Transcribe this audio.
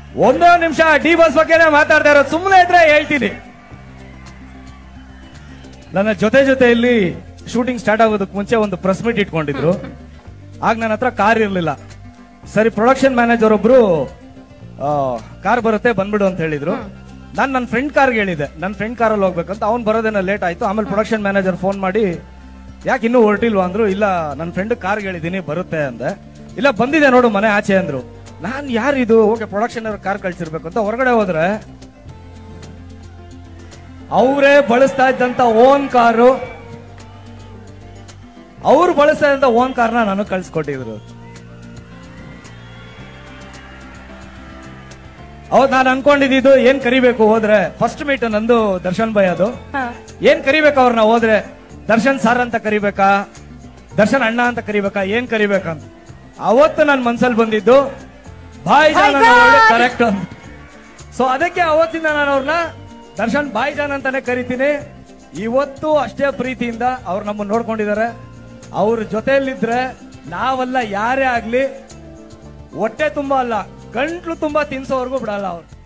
ಒಂದೋ ನಿಮಿಷ D boss ಬಗ್ಗೆನೇ ಮಾತಾಡ್ತಾ ಇರೋದು, ಸುಮ್ಮನೆ ಇದ್ರೆ ಹೇಳ್ತೀನಿ. ನನ್ನ ಜೊತೆಯಲ್ಲಿ ಶೂಟಿಂಗ್ ಸ್ಟಾರ್ಟ್ ಆಗೋದಕ್ಕೆ ಮುಂಚೆ ಒಂದು ಪ್ರೆಸ್ ಮೀಟ್ ಇಟ್ಕೊಂಡಿದ್ರು. ಆಗ ನನ್ನ ಹತ್ರ ಕಾರ್ ಇರ್ಲಿಲ್ಲ. ಸರಿ, ಪ್ರೊಡಕ್ಷನ್ ಮ್ಯಾನೇಜರ್ ಒಬ್ರು ಕಾರ್ ಬರುತ್ತೆ ಬಂದ್ಬಿಡು ಅಂತ ಹೇಳಿದ್ರು. ನಾನು ನನ್ನ ಫ್ರೆಂಡ್ ಕಾರ್ಗೆ ಹೇಳಿದೆ, ನನ್ನ ಫ್ರೆಂಡ್ ಕಾರಲ್ಲಿ ಹೋಗ್ಬೇಕಂತ. ಅವ್ನು ಬರೋದೇನೋ ಲೇಟ್ ಆಯ್ತು. ಆಮೇಲೆ ಪ್ರೊಡಕ್ಷನ್ ಮ್ಯಾನೇಜರ್ ಫೋನ್ ಮಾಡಿ ಯಾಕೆ ಇನ್ನೂ ಹೊರಟಿಲ್ವಾ ಅಂದ್ರು. ಇಲ್ಲ, ನನ್ನ ಫ್ರೆಂಡ್ ಕಾರ್ಗೆ ಹೇಳಿದೀನಿ ಬರುತ್ತೆ ಅಂದೆ. ಇಲ್ಲ, ಬಂದಿದೆ ನೋಡು ಮನೆ ಆಚೆ ಅಂದ್ರು. ನಾನ್ ಯಾರಿದು, ಓಕೆ ಪ್ರೊಡಕ್ಷನ್ ಅವ್ರ ಕಾರ್ ಕಳ್ಸಿರ್ಬೇಕು ಅಂತ ಹೊರಗಡೆ ಹೋದ್ರೆ ಅವರೇ ಬಳಸ್ತಾ ಇದ್ದಂತ ಓನ್ ಕಾರು, ಅವ್ರು ಬಳಸ್ತಾ ಇದ್ದಂತ ಓನ್ ಕಾರ್ನ ನನಗೆ ಕಳ್ಸಿಕೊಟ್ಟಿದ್ರು. ಹೌದು, ನಾನು ಅನ್ಕೊಂಡಿದ್ದು ಏನ್ ಕರಿಬೇಕು ಹೋದ್ರೆ, ಫಸ್ಟ್ ಮೀಟ್ ನಂದು ದರ್ಶನ್ ಭಯ್. ಅದು ಏನ್ ಕರಿಬೇಕು ಅವ್ರನ್ನ ಹೋದ್ರೆ, ದರ್ಶನ್ ಸಾರ್ ಅಂತ ಕರಿಬೇಕಾ, ದರ್ಶನ್ ಅಣ್ಣ ಅಂತ ಕರಿಬೇಕಾ, ಏನ್ ಕರಿಬೇಕಂತ. ಅವತ್ತು ನನ್ನ ಮನ್ಸಲ್ಲಿ ಬಂದಿದ್ದು ಭಾಯ್ಜಾನ್ ಕರೆಕ್ಟ್ ಅಂತ. ಸೊ ಅದಕ್ಕೆ ಅವತ್ತಿಂದ ನಾನು ಅವ್ರನ್ನ ದರ್ಶನ್ ಭಾಯ್ಜಾನ್ ಅಂತಾನೆ ಕರಿತೀನಿ. ಇವತ್ತು ಅಷ್ಟೇ ಪ್ರೀತಿಯಿಂದ ಅವ್ರು ನಮ್ಮನ್ನ ನೋಡ್ಕೊಂಡಿದ್ದಾರೆ. ಅವ್ರ ಜೊತೆಯಲ್ಲಿದ್ರೆ ನಾವೆಲ್ಲ ಯಾರೇ ಆಗ್ಲಿ ಹೊಟ್ಟೆ ತುಂಬಾ ಅಲ್ಲ, ಗಂಟ್ಲು ತುಂಬಾ ತಿನ್ಸೋವರೆಗೂ ಬಿಡಲ್ಲ ಅವ್ರು.